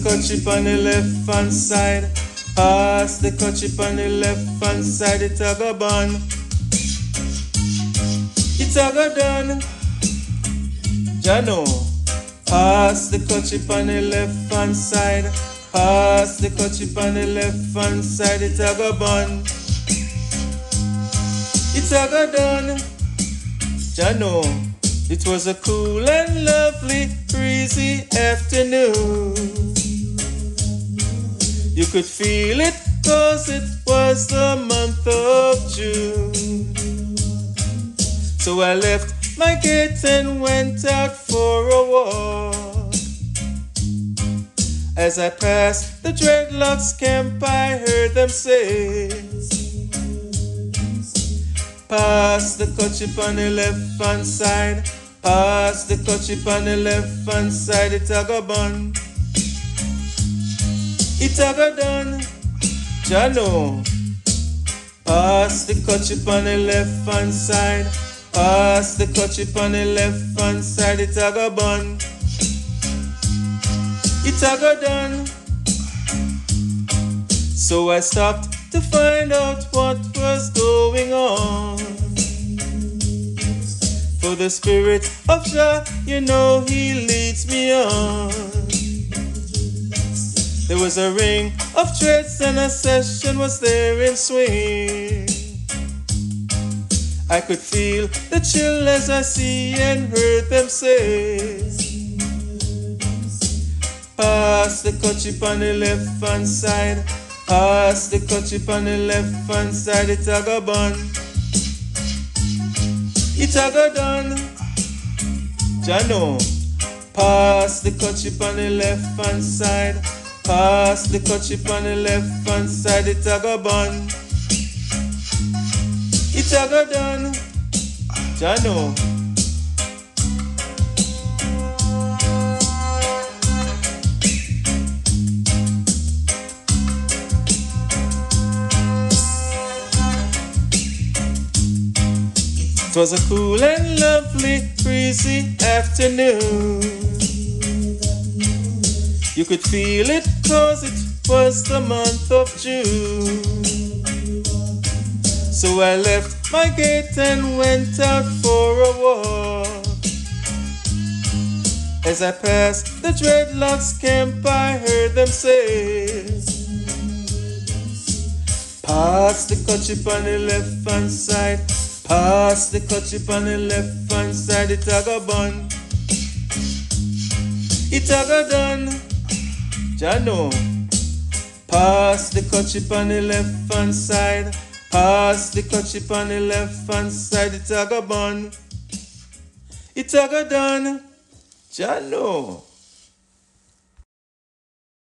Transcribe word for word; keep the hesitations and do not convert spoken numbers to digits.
kerchief on the left hand side. Pass the kerchief on the left hand side. It a go bun. It a go done. Jano. Pass the kerchief on the left hand side. Pass the kerchief on the left hand side. It a go bun. It a go done. Jano. It was a cool and lovely breezy afternoon. You could feel it cause it was the month of June. So I left my gate and went out for a walk. As I passed the dreadlocks camp, I heard them say, pass the kerchief on the left hand side. Pass the kerchief on the left hand side. It a go bun. It a go done. Jano. Pass the kerchief on the left hand side. Pass the kerchief on the left hand side. It a go bun. It a go done. So I stopped to find out what was going on. For the Spirit of Jah, you know He leads me on. There was a ring of threads and a session was there in swing. I could feel the chill as I see and heard them say, pass the kerchief on the left hand side. Pass the kerchief on the left hand side. It a go bun. It a go done. Jano. Pass the kerchief on the left hand side. Pass the kerchief on the left hand side. It a go bun. It a go done. Jano. It was a cool and lovely breezy afternoon. You could feel it cause it was the month of June. So I left my gate and went out for a walk. As I passed the dreadlocks camp, I heard them say, pass the kerchief on the left hand side. Pass the kerchief on the left hand side. It a go bun. It a go done. Jano. Pass the kerchief on the left hand side. Pass the kerchief on the left hand side. It a go bun. It a go done. Jano.